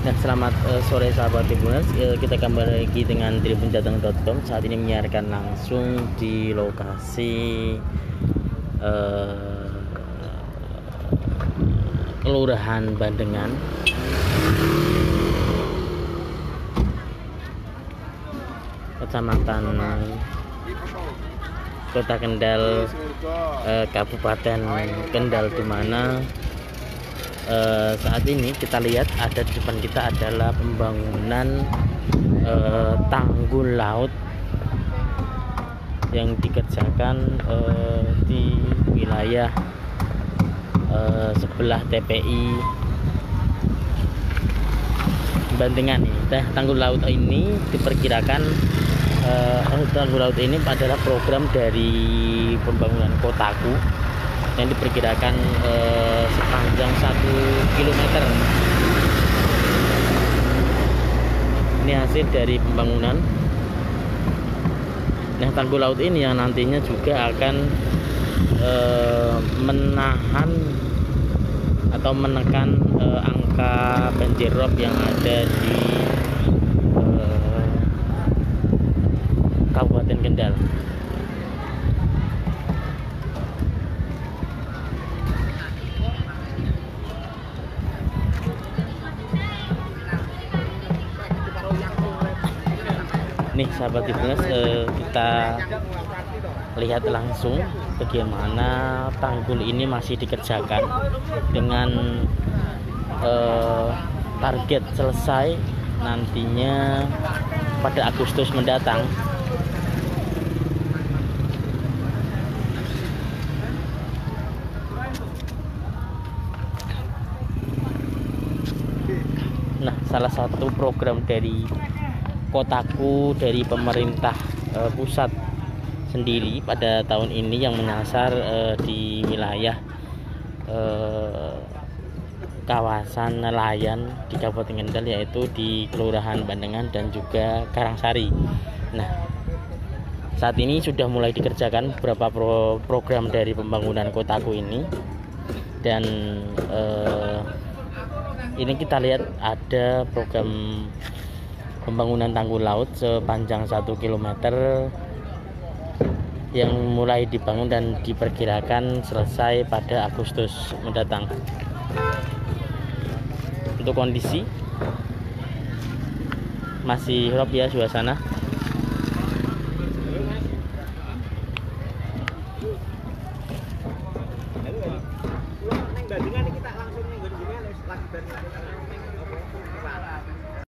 Nah, selamat sore sahabat Tribuners. Kita kembali lagi dengan tribunjateng.com. Saat ini menyiarkan langsung di lokasi Kelurahan Bandengan, Kecamatan Kota Kendal, Kabupaten Kendal, di mana saat ini kita lihat ada di depan kita adalah pembangunan tanggul laut yang dikerjakan di wilayah sebelah TPI Bandengan ini. Tanggul laut ini diperkirakan tanggul laut ini adalah program dari pembangunan Kotaku yang diperkirakan sepanjang 1 km. Ini hasil dari pembangunan. Nah, tanggul laut ini yang nantinya juga akan menahan atau menekan angka banjir rob yang ada di Kabupaten Kendal. Nih sahabat Tribuners, kita lihat langsung bagaimana tanggul ini masih dikerjakan dengan target selesai nantinya pada Agustus mendatang. Nah, salah satu program dari Kotaku, dari pemerintah pusat sendiri pada tahun ini yang menyasar di wilayah kawasan nelayan di Kabupaten Kendal, yaitu di Kelurahan Bandengan dan juga Karangsari. Nah, saat ini sudah mulai dikerjakan beberapa program dari pembangunan Kotaku ini, dan ini kita lihat ada program pembangunan tanggul laut sepanjang 1 km yang mulai dibangun dan diperkirakan selesai pada Agustus mendatang. Untuk kondisi masih rob ya suasana.